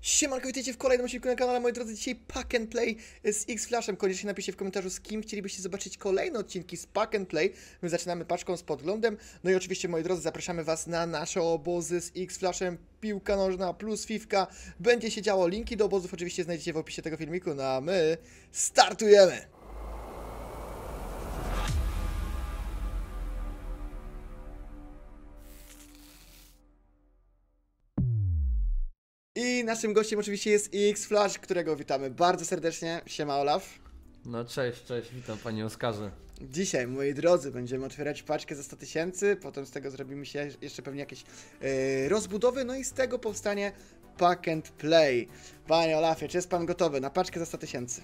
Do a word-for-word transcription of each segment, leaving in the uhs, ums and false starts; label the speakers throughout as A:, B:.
A: Siemanko, witajcie w kolejnym odcinku na kanale, moi drodzy. Dzisiaj Pack and Play z X-Flashem. Koniecznie napiszcie w komentarzu, z kim chcielibyście zobaczyć kolejne odcinki z Pack and Play. My zaczynamy paczką z podglądem. No i oczywiście, moi drodzy, zapraszamy was na nasze obozy z X-Flashem. Piłka nożna plus fifka. Będzie się działo. Linki do obozów oczywiście znajdziecie w opisie tego filmiku. No a my startujemy! I naszym gościem oczywiście jest X-Flash, którego witamy bardzo serdecznie. Siema, Olaf.
B: No cześć, cześć, witam panie Oskarze.
A: Dzisiaj, moi drodzy, będziemy otwierać paczkę za sto tysięcy, potem z tego zrobimy się jeszcze pewnie jakieś yy, rozbudowy, no i z tego powstanie Pack and Play. Panie Olafie, czy jest pan gotowy na paczkę za sto tysięcy?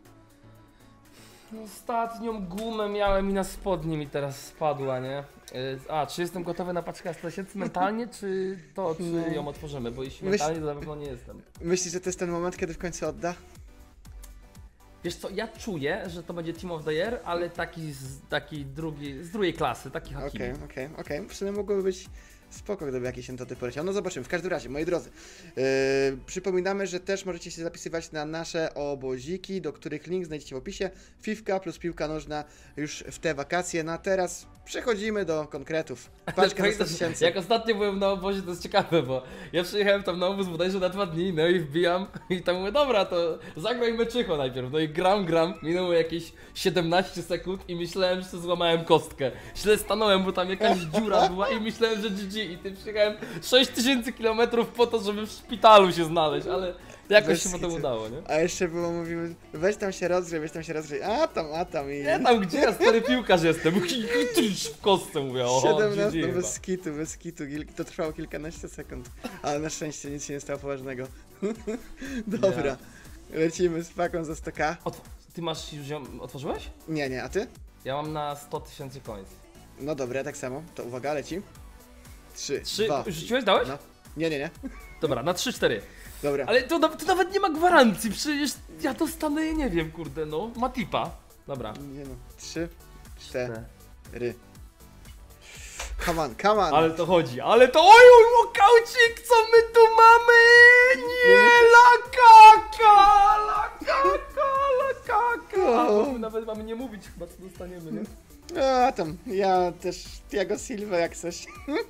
B: Ostatnią gumę miałem i na spodnie mi teraz spadła, nie? A, czy jestem gotowy na paczkę sto tysięcy mentalnie, czy to, czy no. ją otworzymy? Bo jeśli mentalnie, Myśl... to na pewno nie jestem.
A: Myślisz, że to jest ten moment, kiedy w końcu odda?
B: Wiesz co, ja czuję, że to będzie Team of the Year, ale taki z, taki drugi, z drugiej klasy, taki Hakimi.
A: Okej, okej, okej. W sumie mogłoby być spoko, gdyby jakieś entoty poleciał. No zobaczymy. W każdym razie, moi drodzy, yy, przypominamy, że też możecie się zapisywać na nasze oboziki, do których link znajdziecie w opisie. Fifka plus piłka nożna już w te wakacje. No a teraz przechodzimy do konkretów. Paczka na sto tysięcy.
B: Jak ostatnio byłem na obozie, to jest ciekawe, bo ja przyjechałem tam na obóz bodajże na dwa dni, no i wbijam i tam mówię, dobra, to zagraj meczycho najpierw. No i gram, gram, minęło jakieś siedemnaście sekund i myślałem, że to złamałem kostkę. Źle stanąłem, bo tam jakaś dziura była i myślałem, że G G. I ty przyjechałem sześć tysięcy kilometrów po to, żeby w szpitalu się znaleźć, ale jakoś Bez się potem udało, nie?
A: A jeszcze było, mówimy, weź tam się rozgrzej, weź tam się rozgrzej, a tam, a tam i...
B: Nie tam, gdzie ja stary piłkarz jestem, w kostce mówię, o
A: siedemnaście, no bez kitu, bez kitu, to trwało kilkanaście sekund, ale na szczęście nic się nie stało poważnego. Dobra, nie. Lecimy z paką za sto ka.
B: Otw ty masz już ją otworzyłeś?
A: Nie, nie, a ty?
B: Ja mam na sto tysięcy coins.
A: No dobra, tak samo, to uwaga, leci. Trzy,
B: Trzy,
A: dwa.
B: Rzuciłeś, dałeś?
A: No. Nie, nie, nie.
B: Dobra, na trzy, cztery.
A: Dobra.
B: Ale to, to nawet nie ma gwarancji, przecież ja to stanę, nie wiem, kurde, no. Matipa. Dobra.
A: Nie no, trzy, cztery. Come on, come on.
B: Ale to chodzi, ale to... Oj, oj, łokaucik, co my tu mamy? Nie, la kaka, la kaka, la kaka. Oh. Nawet mamy nie mówić chyba, co dostaniemy, nie?
A: A tam, ja też Thiago Silva jak coś.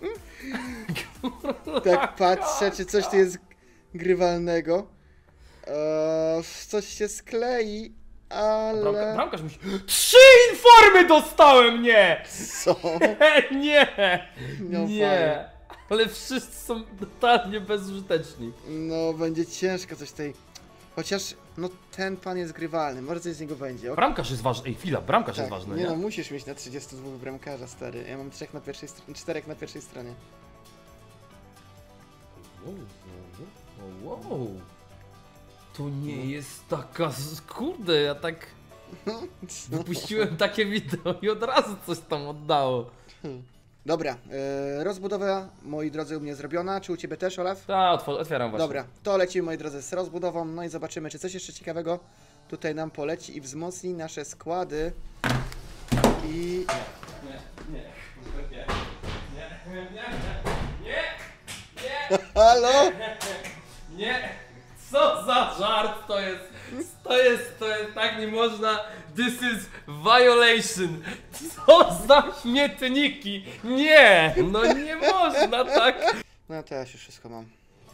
A: Tak patrzę, czy coś tu jest grywalnego. Eee, coś się sklei, ale...
B: Bramka, bramkarz musi... Trzy informy dostałem, nie!
A: Co?
B: nie!
A: No
B: nie! Ale wszyscy są totalnie bezużyteczni.
A: No, będzie ciężko coś tej... Chociaż, no ten pan jest grywalny, może coś z niego będzie. Okay.
B: Bramkarz jest ważny, ej chwila, bramkarz tak, jest ważny, nie?
A: Nie no, musisz mieć na trzydziestu dwóch bramkarza, stary. Ja mam trzech na pierwszej stronie, czterech na pierwszej stronie.
B: Wow, wow. To nie jest taka... Kurde, ja tak... Wypuściłem takie wideo i od razu coś tam oddało.
A: Dobra, yy, rozbudowa, moi drodzy, u mnie zrobiona. Czy u ciebie też, Olaf?
B: Tak, otwieram właśnie.
A: Dobra, to lecimy, moi drodzy, z rozbudową. No i zobaczymy, czy coś jeszcze ciekawego tutaj nam poleci i wzmocni nasze składy. I...
B: Nie, nie, nie, nie, nie, nie, nie, nie,
A: Halo?
B: nie, co za żart to jest, to jest, to jest, tak nie można, this is violation, co za śmietniki, nie, no nie można tak.
A: No to ja już wszystko mam.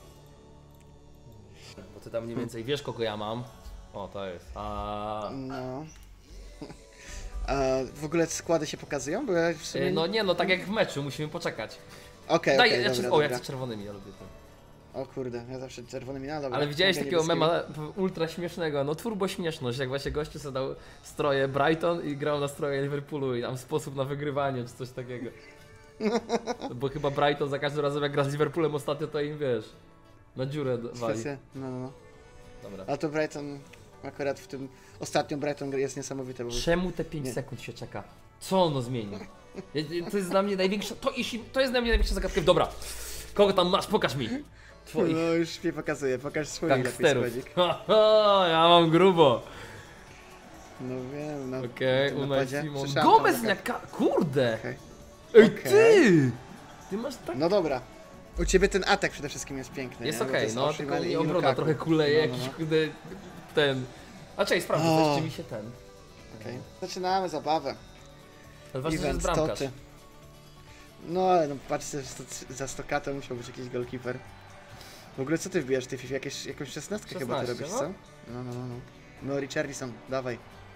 B: Bo ty tam mniej więcej wiesz, kogo ja mam, o to jest, a...
A: No... A w ogóle składy się pokazują? Bo ja w sumie...
B: No nie, no tak jak w meczu, musimy poczekać.
A: Okej,
B: okay,
A: okej,
B: okay,
A: dobra,
B: O,
A: dobra.
B: ja chcę czerwonymi, ja lubię to.
A: O kurde, ja zawsze czerwonymi, no dobra.
B: Ale widziałeś takiego mema ultra śmiesznego, no turbo śmieszność, jak właśnie gościu sobie dał stroje Brighton i grał na stroje Liverpoolu i tam sposób na wygrywanie czy coś takiego. Bo chyba Brighton za każdym razem jak gra z Liverpoolem ostatnio to im wiesz, na dziurę wali.
A: No, no, no.
B: Dobra.
A: A to Brighton, akurat w tym ostatnim Brighton jest niesamowite. Bo...
B: Czemu te pięć sekund się czeka? Co ono zmieni? To jest dla mnie największa, to, jeśli, to jest dla mnie największa zagadka. Dobra, kogo tam masz? Pokaż mi.
A: Twoich. No już mi pokazuję, pokaż swój
B: lepiej. Ja mam grubo.
A: No wiem, no.
B: Okej, okay, Unai Simon. Gomez, jaka... Kurde! Okay. Ej,
A: okay.
B: ty! Ty masz tak...
A: No dobra. U ciebie ten atak przede wszystkim jest piękny.
B: Jest
A: nie? Bo to
B: okej, no
A: Osimhen
B: tylko
A: i
B: i obrona
A: Lukaku.
B: trochę kuleje,
A: No, no,
B: jakiś
A: no.
B: kurde ten... A czekaj, sprawdzę,
A: O.
B: coś czy mi się ten...
A: Okej. Zaczynamy zabawę.
B: Ale ważne, że jest
A: Event
B: bramkarz.
A: Toty. No ale no patrzcie, że to, za sto ka to musiał być jakiś goalkeeper. W ogóle co ty wbijasz w tej FIFA? Jakieś, jakąś szesnastkę chyba ty
B: szesnaście,
A: robisz,
B: no.
A: co? No, no, no, no. No Richarlison, dawaj.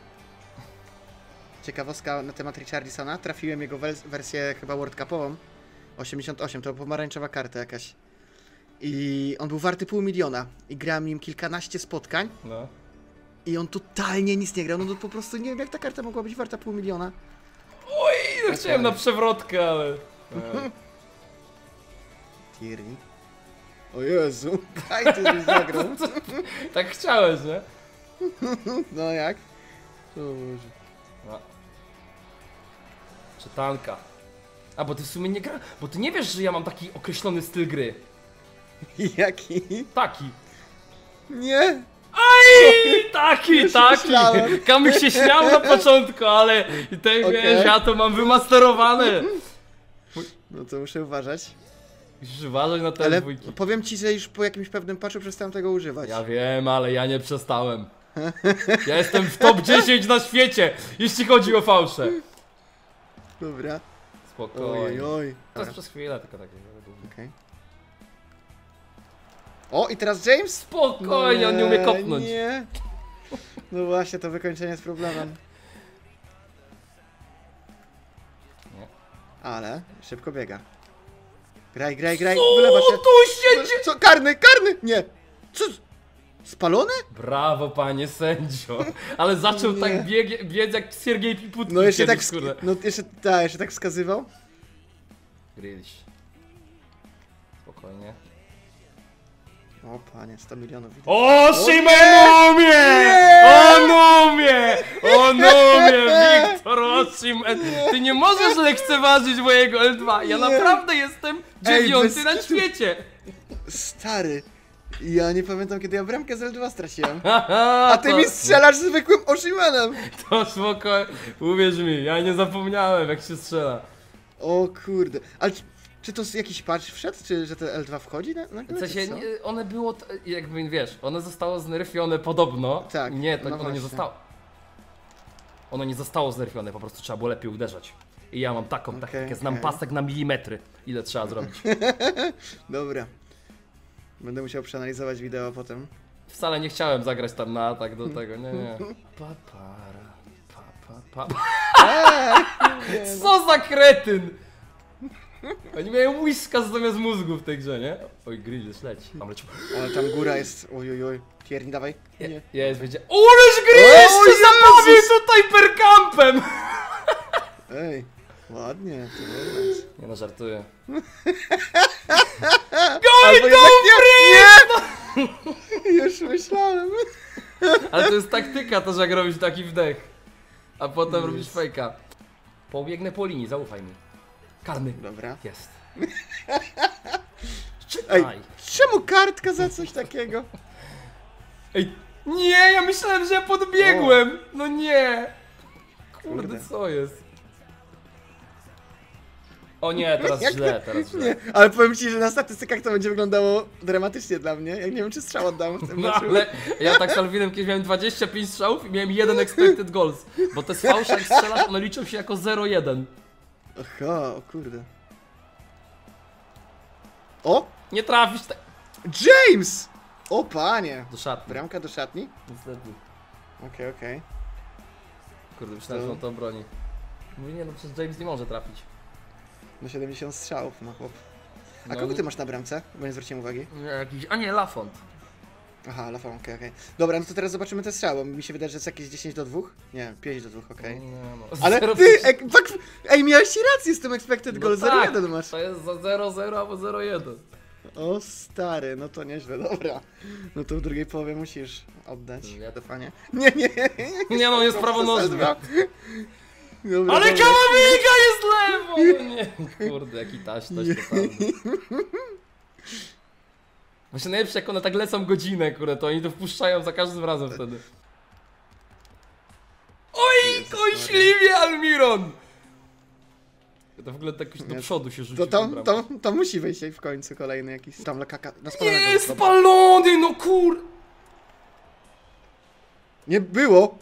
A: Ciekawostka na temat Richarlisona. Trafiłem jego wers- wersję chyba World Cupową. osiemdziesiąt osiem, to pomarańczowa karta jakaś. I on był warty pół miliona. I grałem nim kilkanaście spotkań.
B: No.
A: I on totalnie nic nie grał. No to po prostu nie wiem jak ta karta mogła być warta pół miliona.
B: Oj, no chciałem na przewrotkę, ale...
A: Tierney. O Jezu, kaj ty już zagrał.
B: Tak chciałeś, nie?
A: No jak? O Boże.
B: No. Czytanka. A, bo ty w sumie nie gra... Bo ty nie wiesz, że ja mam taki określony styl gry.
A: Jaki?
B: Taki.
A: Nie!
B: Aj, taki,
A: Już
B: taki.
A: myślałem.
B: Kamyk się śmiał na początku, ale ty
A: Okej.
B: wiesz, ja to mam wymasterowane.
A: No to muszę uważać.
B: Musisz uważać na te
A: Ale
B: dwójki.
A: powiem ci, że już po jakimś pewnym patchu przestałem tego używać.
B: Ja wiem, ale ja nie przestałem. Ja jestem w top dziesięć na świecie, jeśli chodzi o fałsze.
A: Dobra. Oj,
B: Spokojnie.
A: oj.
B: To jest przez chwilę tylko takie.
A: Okej. O, i teraz James?
B: Spokojnie, on nie umie kopnąć.
A: Nie. No właśnie, to wykończenie z problemem.
B: Nie.
A: Ale szybko biega. Graj, graj, graj.
B: Co
A: Wylewa się.
B: tu się dzieje?
A: Co? Karny, karny! Nie! Co? Spalone?
B: Brawo, panie sędzio. Ale zaczął
A: Nie.
B: tak bieg, biec jak Siergiej Piputki
A: No jeszcze tak,
B: kiedyś,
A: sk-
B: kurde.
A: no jeszcze, tak, jeszcze tak wskazywał.
B: Gryź. Spokojnie.
A: O panie, sto milionów. widać.
B: O, Szymen umie!
A: Nie!
B: On umie! On umie! Wiktor Osimhen! Ty nie możesz lekceważyć mojego L dwa. Ja
A: Nie.
B: naprawdę jestem
A: Ej,
B: dziewiąty
A: bez
B: na
A: kitu.
B: świecie.
A: Stary, ja nie pamiętam kiedy ja bramkę z L dwa straciłem.
B: Haha,
A: A ty
B: to,
A: mi strzelasz zwykłym Oshimanem!
B: To spokojnie. Uwierz mi, ja nie zapomniałem jak się strzela.
A: O kurde, ale czy, czy to jakiś patch wszedł, czy że te L dwa wchodzi na, na
B: W
A: grę,
B: sensie,
A: czy co?
B: nie- one było, t- jakby wiesz, one zostało znerfione podobno.
A: Tak,
B: Nie, to
A: no
B: ono nie
A: właśnie.
B: zostało. Ono nie zostało znerfione, po prostu trzeba było lepiej uderzać. I ja mam taką
A: Okej,
B: taktykę, znam
A: okej.
B: pasek na milimetry. Ile trzeba zrobić.
A: Dobra. Będę musiał przeanalizować wideo potem.
B: Wcale nie chciałem zagrać tam na atak do tego, nie, nie. Papara, pa, pa, pa.
A: Eee,
B: Co za kretyn! Oni mają whiskas zamiast mózgu w tej grze, nie? Oj, Grills leci. Tam leci.
A: ale tam góra jest, oj oj oj. Tierney, dawaj.
B: Je,
A: Nie.
B: jest, będzie. Uleż Grills,
A: O
B: ty
A: Jezus!
B: zabawił tutaj perkampem!
A: Ej, ładnie, to wyglądasz.
B: Nie no, żartuję.
A: Albo jednak nie! Nie! Już myślałem.
B: Ale to jest taktyka to, że jak robisz taki wdech. A potem
A: Jest.
B: robisz fejka. Pobiegnę po linii, zaufaj mi. Karny.
A: Dobra.
B: Jest.
A: Ej,
B: Czytaj.
A: czemu kartka za coś takiego?
B: Ej, nie, ja myślałem, że ja podbiegłem. No nie. Kurde,
A: Kurde.
B: co jest? O nie, teraz
A: Jak
B: źle, teraz źle.
A: Nie, ale powiem ci, że na statystykach to będzie wyglądało dramatycznie dla mnie. Jak nie wiem, czy strzał oddam w tym
B: No
A: meczu.
B: ale ja tak z Alwinem kiedyś miałem dwadzieścia pięć strzałów i miałem jeden expected goals. Bo te z fałsza jak strzelasz, one liczą się jako zero jeden.
A: Aha, o kurde. O!
B: Nie trafisz tak.
A: James! O panie!
B: Do szatni.
A: Bramka do szatni?
B: Niestety.
A: Okej, okej.
B: Kurde, myślałem, że on to obroni. Mówię, nie no, przecież James nie może trafić.
A: No siedemdziesiąt strzałów ma chłop. A
B: No
A: kogo
B: nie-
A: ty masz na bramce? Bo nie zwróciłem uwagi.
B: Nie, Jakiś... A nie, Lafont.
A: Aha, Lafon, okej, okej. Dobra, no to teraz zobaczymy te strzały. Mi się wydaje, że jest jakieś dziesięć do dwóch? Nie, pięć do dwóch, okej.
B: Nie, no.
A: Ale
B: Zero
A: ty,
B: pięć.
A: ek, fak, ej, miałeś rację z tym expected
B: No
A: goal,
B: tak,
A: zero jeden masz.
B: To jest za zero zero albo zero jeden.
A: O stary, no to nieźle, dobra. No to w drugiej połowie musisz oddać.
B: Nie.
A: Stefanie. Nie, nie, nie.
B: Nie no, on jest prawonożny.
A: Dobra,
B: Ale
A: dobra.
B: Kamavinga jest lewo! No nie, kurde, jaki taś, taś totalny. Właśnie najlepsze jak one tak lecą godzinę, kurde, to oni to wpuszczają za każdym razem wtedy. Oj,
A: Jezus
B: kośliwie Almiron! To w ogóle tak jakoś do
A: Nie.
B: przodu się rzuci.
A: To, to,
B: w tą
A: to,
B: bramkę.
A: to musi wyjść w końcu kolejny jakiś tam lekaka na spalonego.
B: Nie, spalony, no kur...
A: Nie było!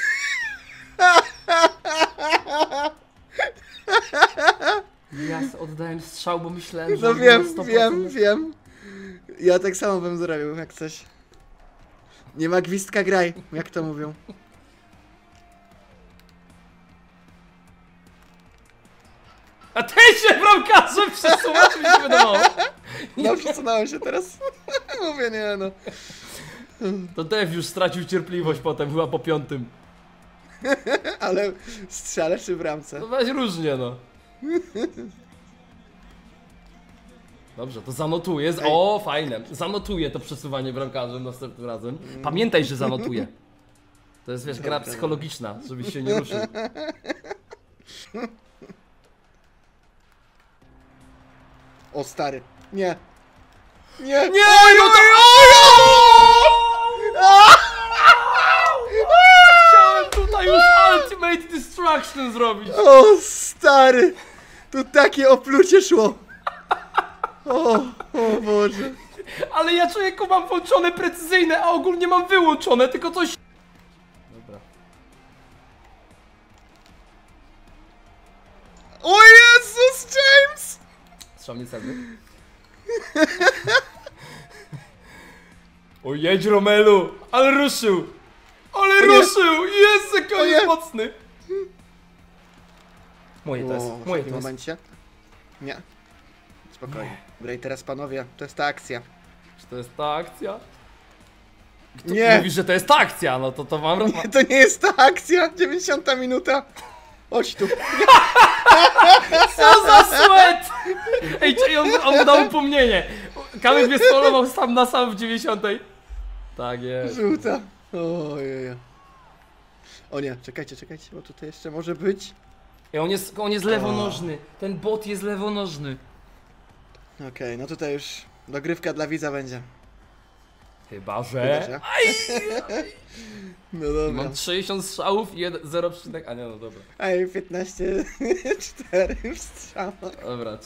B: Ja oddałem strzał, bo myślałem, że...
A: No
B: on
A: wiem,
B: na sto procent.
A: wiem, wiem. Ja tak samo bym zrobił, jak coś. Nie ma gwizdka, graj, jak to mówią.
B: A ty się bramkarzem przesuwasz, mi się wydawało.
A: No, przesunąłem się teraz. Mówię, nie no.
B: To Dev już stracił cierpliwość potem, chyba po piątym.
A: Ale strzale czy w bramce?
B: No weź różnie, no. Dobrze, to zanotuję. Z... O, fajne. Zanotuję to przesuwanie bramkarzem następnym razem. Pamiętaj, że zanotuję. To jest, wiesz, gra psychologiczna, żebyś się nie ruszył.
A: O, stary. Nie. Nie.
B: Nie, no to... Chciałem tutaj już Ultimate Destruction zrobić.
A: O, stary. Tu takie oplucie szło. O, o Boże.
B: Ale ja człowieku mam włączone precyzyjne, a ogólnie mam wyłączone, tylko coś... Dobra.
A: O Jezus, James!
B: Strzał niecelny. O, jedź Romelu! Ale ruszył! Ale
A: nie.
B: ruszył! Jezu, jaki on
A: O
B: jest
A: nie.
B: mocny! Moje to jest,
A: O, w
B: moje
A: takim
B: to jest.
A: momencie. Nie. Spokojnie. Graj teraz, panowie. To jest ta akcja.
B: Czy to jest ta akcja? Kto
A: Nie.
B: mówi, że to jest ta akcja? No to to mam...
A: Nie, to nie jest ta akcja. dziewięćdziesiąta minuta. Chodź tu.
B: Co za sweat! Ej, czyli on, on mu dał upomnienie. Kamil mnie spolował sam na sam w dziewięćdziesiątej. Tak jest.
A: Żółta. Ojej. O nie, czekajcie, czekajcie, bo tutaj jeszcze może być.
B: Ej, on jest, on jest lewonożny. Ten bot jest lewonożny.
A: Okej, no tutaj już dogrywka dla widza będzie.
B: Chyba,
A: Chyba,
B: że...
A: że?
B: Aj!
A: No dobra.
B: Mam sześćdziesiąt strzałów i zero przecinek... A nie, no dobra.
A: Ej, piętnaście cztery w strzałach.
B: Dobra.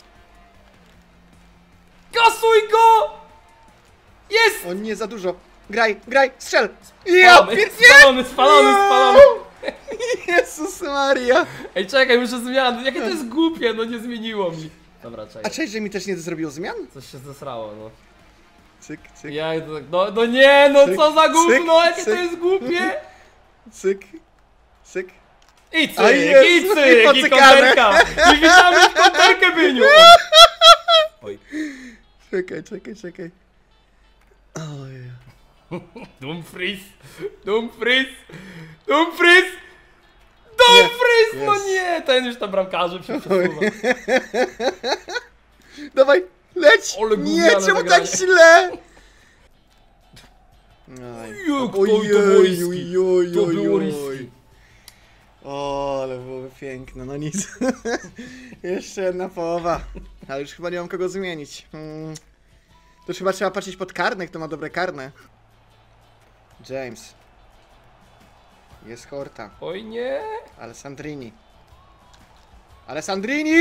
B: Kasuj go! Jest!
A: O nie, za dużo. Graj, graj, strzel! Ja
B: Spalony,
A: pier...
B: spalony, spalony, spalony!
A: Jezus Maria!
B: Ej, czekaj, muszę zmian. Jakie to jest głupie, no nie zmieniło mi. Dobra,
A: A
B: czekaj.
A: cześć, że mi też nie zrobiło zmian?
B: Coś się zesrało, no.
A: Cyk, cyk,
B: Ja, no, no nie, no
A: Cyk,
B: co za gówno,
A: cyk,
B: jakie to
A: cyk.
B: jest głupie!
A: cyk, cyk.
B: I
A: A
B: cyk, i
A: Jezu,
B: cyk, i
A: pocykane.
B: konterka! I witamy w konterkę, Byniu! Oj.
A: Czekaj, czekaj, czekaj. Oj.
B: Dumfries, Dumfries, Dumfries! Dumfries, no
A: Jest.
B: nie, ten już tam bramkarzem się przesuwa.
A: Dawaj, leć!
B: Ale
A: Nie,
B: gówniane
A: czemu
B: zagranie.
A: tak źle? Oj.
B: Jak to,
A: Ojej,
B: to było risky.
A: ojej,
B: To
A: ojej,
B: było
A: ojej.
B: risky.
A: O, ale byłoby piękne, no nic. Jeszcze jedna połowa. Ale już chyba nie mam kogo zmienić. Hmm. To już chyba trzeba patrzeć pod karne, kto ma dobre karne. James. Jest Horta.
B: Oj nie.
A: Alessandrini. Alessandrini!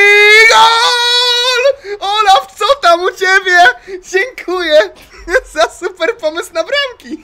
A: Gol! Olaf, co tam u ciebie? Dziękuję za super pomysł na bramki.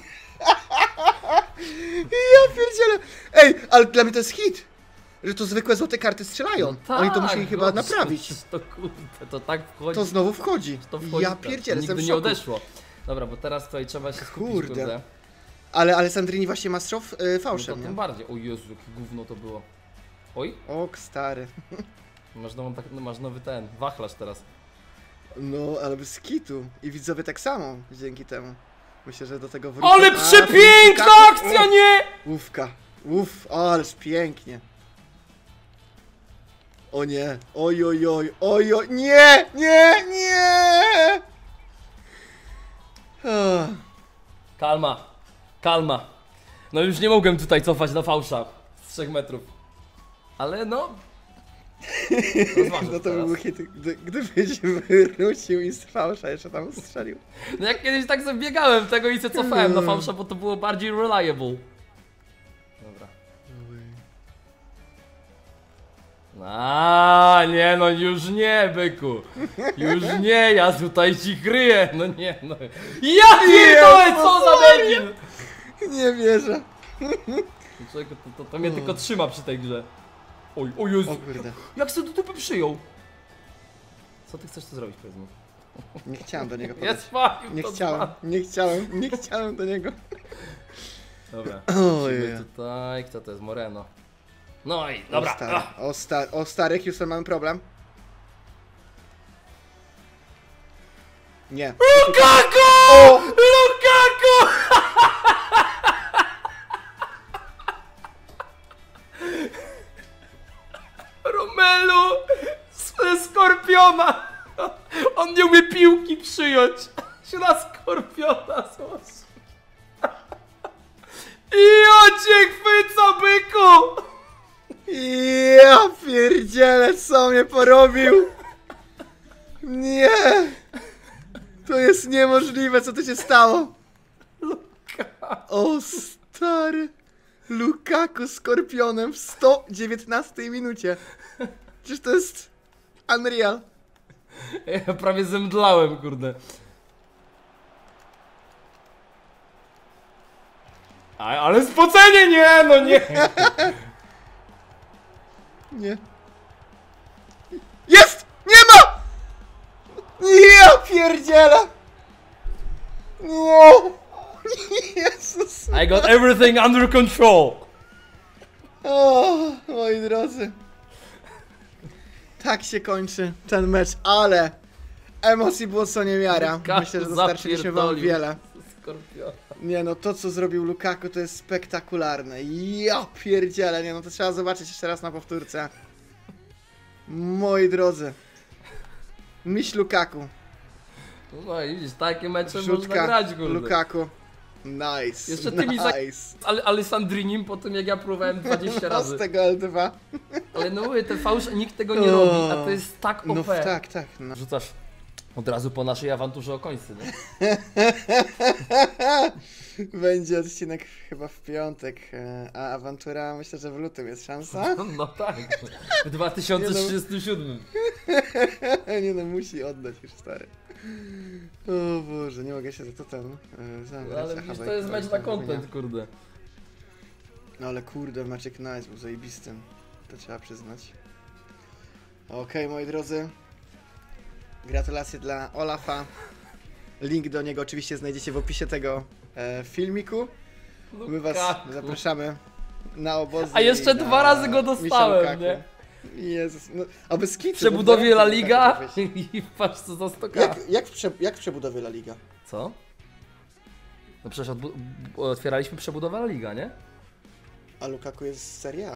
A: Ja pierdzielę. Ej, ale dla mnie to jest hit. Że to zwykłe złote karty strzelają.
B: No
A: Oni to
B: tak,
A: musieli chyba
B: no,
A: naprawić.
B: To kurde, to tak wchodzi.
A: To znowu wchodzi.
B: To wchodzi
A: Ja
B: tak.
A: pierdzielę,
B: Nigdy
A: jestem w
B: nie
A: szoku.
B: odeszło. Dobra, bo teraz tutaj trzeba się skupić,
A: Kurde.
B: kurde.
A: Ale Alessandrini właśnie ma strzał yy,
B: No to
A: fałszem,
B: tym
A: nie?
B: bardziej. O Jezu, jakie gówno to było. Oj,
A: Ok, stary.
B: masz, nową, tak, no, masz nowy ten, wachlarz teraz.
A: No, ale bez kitu. I widzowie tak samo dzięki temu. Myślę, że do tego wrócą.
B: Ale
A: A,
B: przepiękna
A: piłka.
B: akcja, nie!
A: Łówka. Uff, ależ pięknie. O nie. Oj, oj, oj, oj, oj. Nie, nie, nie. Ah.
B: Kalma, kalma. No już nie mogłem tutaj cofać na fałsza z trzech metrów. Ale no... Rozważę
A: No to
B: teraz.
A: by był hit, gdy, gdybyś wrócił i z fałsza jeszcze tam strzelił.
B: No jak kiedyś tak sobie biegałem tego i się cofałem na fałsza, bo to było bardziej reliable. Dobra. A nie, no już nie, byku. Już nie, ja tutaj ci kryję. No nie, no. Ja pierdolę, co za debil!
A: Nie wierzę.
B: Człowieku, to, to, to mnie tylko trzyma przy tej grze. Oj, o Jezu.
A: O kurde.
B: Jak sobie do dupy przyjął? Co ty chcesz tu zrobić, powiedz mi?
A: Nie chciałem do niego
B: Ja
A: podejść.
B: spalił
A: Nie
B: to
A: chciałem,
B: dwa.
A: nie chciałem, nie chciałem do niego.
B: Dobra,
A: Ojej.
B: lecimy tutaj, kto to jest? Moreno. No i, dobra.
A: O, stary,
B: Ah.
A: o, sta o stary, Houston, mamy problem. Nie.
B: Lukaku!
A: O!
B: Lukaku! Romelu z Skorpiona! On nie umie piłki przyjąć! Się na Skorpiona złożył. I on cię chwyca, byku!
A: Ja pierdzielę, co mnie porobił! Nie! To jest niemożliwe, co tu się stało? O stary! Lukaku Skorpionem w sto dziewiętnastej minucie. Przecież to jest unreal.
B: Ja prawie zemdlałem, kurde. A, ale spocenie nie, no nie!
A: Nie. Jest! Nie ma! Ja pierdzielę! Nie! Jezus!
B: I got everything under control!
A: O, moi drodzy. Tak się kończy ten mecz, ale emocji było co niemiara. Myślę, że dostarczyliśmy wam
B: Zapierdolił.
A: wiele.
B: Skorpiona.
A: Nie no, to co zrobił Lukaku to jest spektakularne. Ja pierdzielę, nie no, to trzeba zobaczyć jeszcze raz na powtórce. Moi drodzy. Myśl Lukaku.
B: No i widzisz, takie mecze można
A: Rzutka
B: grać, kurde.
A: Lukaku. Nice.
B: Jeszcze tymi za-
A: nice.
B: Z Ale Alessandrinim po tym jak ja próbowałem dwadzieścia
A: No
B: razy.
A: z tego L dwa.
B: Ale no mówię, te fałsze, nikt tego nie
A: O.
B: robi, a to jest tak O P.
A: No tak, tak. No.
B: Rzucasz od razu po naszej awanturze o końcu, nie?
A: Będzie odcinek chyba w piątek, e, a awantura myślę, że w lutym jest szansa.
B: No tak, w dwa tysiące trzydziestym siódmym.
A: Nie no, musi oddać już stary. O Boże, nie mogę się za to ten e, zabrać.
B: Ale
A: Aha,
B: widzisz,
A: bo
B: to jest
A: jak
B: mecz na
A: tam
B: content, kurde.
A: No ale kurde, Maciek Nice był zajebistym. To trzeba przyznać. Okej, moi drodzy. Gratulacje dla Olafa. Link do niego oczywiście znajdziecie w opisie tego e, filmiku. My was
B: Lukaku.
A: zapraszamy na obozy.
B: A jeszcze
A: i na
B: dwa razy go
A: Misza
B: dostałem,
A: Lukaku.
B: nie?
A: Jezus, no, a bez kitu.
B: W przebudowie La
A: bo
B: Liga
A: Lukaku trafić.
B: i patrz co za sto ka.
A: Jak, jak, w prze, jak w przebudowie La Liga?
B: Co? No przecież odbu- otwieraliśmy przebudowę La Liga, nie?
A: A Lukaku jest z Serie A.